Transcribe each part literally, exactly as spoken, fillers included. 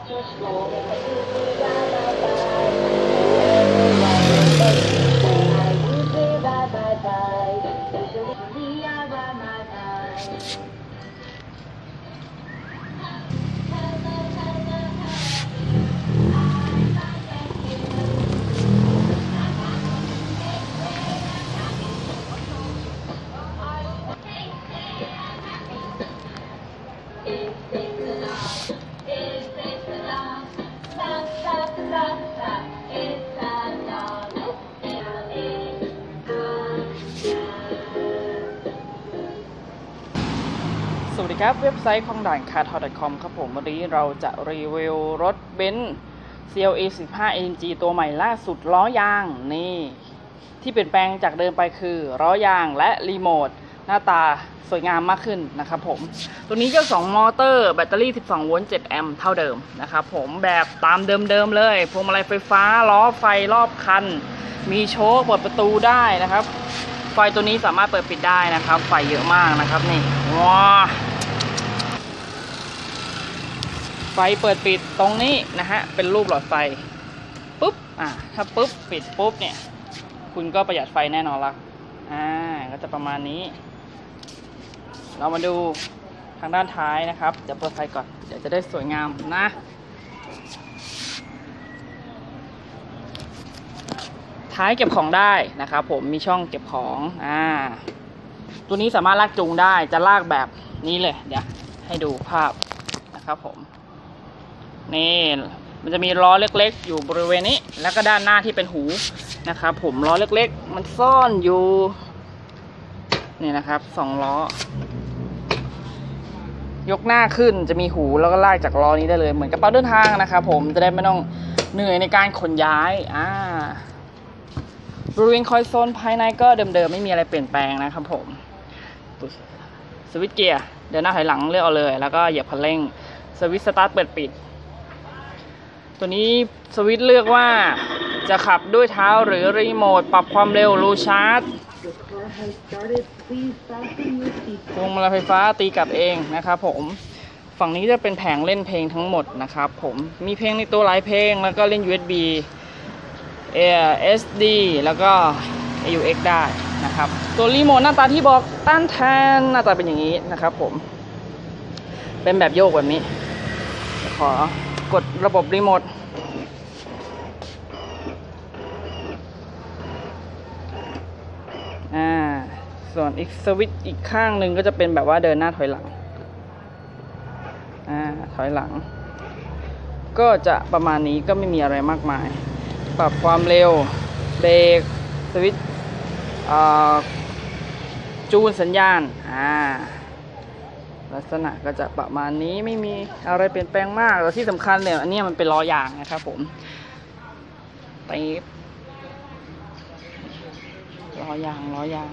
สวัสดีครับเว็บไซต์ของด่านคาร์ทอ ดอท คอม ครับผมวันนี้เราจะรีวิวรถเบนซ์ ซี แอล อี สิบห้า เอ็ม จี ตัวใหม่ล่าสุดล้อยางนี่ที่เปลี่ยนแปลงจากเดิมไปคือล้อยางและรีโมทหน้าตาสวยงามมากขึ้นนะครับผมตัวนี้เจ้าสองมอเตอร์แบตเตอรี่สิบสองโวลต์เจ็ดแอมป์เท่าเดิมนะครับผมแบบตามเดิมๆเลยพวงมาลัยไฟฟ้าล้อไฟรอบคันมีโชคเปิดประตูได้นะครับไฟตัวนี้สามารถเปิดปิดได้นะครับไฟเยอะมากนะครับนี่ว้าไฟเปิดปิดตรงนี้นะฮะเป็นรูปหลอดไฟปุ๊บอ่ะถ้าปุ๊บปิดปุ๊บเนี่ยคุณก็ประหยัดไฟแน่นอนละอ่าก็จะประมาณนี้เรามาดูทางด้านท้ายนะครับเดี๋ยวเปิดไฟก่อนเดี๋ยวจะได้สวยงามนะท้ายเก็บของได้นะครับผมมีช่องเก็บของอ่าตัวนี้สามารถลากจูงได้จะลากแบบนี้เลยเดี๋ยวให้ดูภาพนะครับผมนี่มันจะมีล้อเล็กๆอยู่บริเวณนี้แล้วก็ด้านหน้าที่เป็นหูนะครับผมล้อเล็กๆมันซ่อนอยู่นี่นะครับสองล้อยกหน้าขึ้นจะมีหูแล้วก็ลากจากล้อนี้ได้เลยเหมือนกระเป๋าเดินทางนะครับผมจะได้ไม่ต้องเหนื่อยในการขนย้ายอ่าบริเวณคอยโซนภายในก็เดิมๆไม่มีอะไรเปลี่ยนแปลงนะครับผมสวิตช์เกียร์เดินหน้าถอยหลังเลือกเอาเลยแล้วก็เหยียบคันเร่งสวิตช์สตาร์ทเปิดปิดตัวนี้สวิตช์เลือกว่าจะขับด้วยเท้าหรือรีโมทปรับความเร็วรูชาร์จพวงมาลัยไฟฟ้าตีกลับเองนะครับผมฝั่งนี้จะเป็นแผงเล่นเพลงทั้งหมดนะครับผมมีเพลงในตัวหลายเพลงแล้วก็เล่น ยู เอส บี เอ เอส ดี แล้วก็ เอ ยู เอ็กซ์ ได้นะครับตัวรีโมทหน้าตาที่บอกต้านทานหน้าตาเป็นอย่างนี้นะครับผมเป็นแบบโยกแบบนี้ขอกดระบบรีโมทอ่าส่วนอีกสวิตช์อีกข้างหนึ่งก็จะเป็นแบบว่าเดินหน้าถอยหลังอ่าถอยหลังก็จะประมาณนี้ก็ไม่มีอะไรมากมายปรับความเร็วเบรกสวิตช์จูนสัญญาณอ่าลักษณะก็จะประมาณนี้ไม่มีอะไรเปลี่ยนแปลงมากแล้วที่สำคัญเนี่ยอันนี้มันเป็นล้อยางนะครับผมไปล้อยางล้อยาง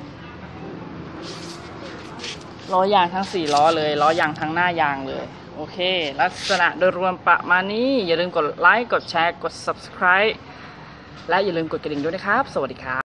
ล้อยางทั้งสี่ล้อเลยล้อยางทั้งหน้ายางเลยโอเคลักษณะโดยรวมประมาณนี้อย่าลืมกดไลค์กดแชร์กด ซับสไครบ์ และอย่าลืมกดกระดิ่งด้วยนะครับสวัสดีครับ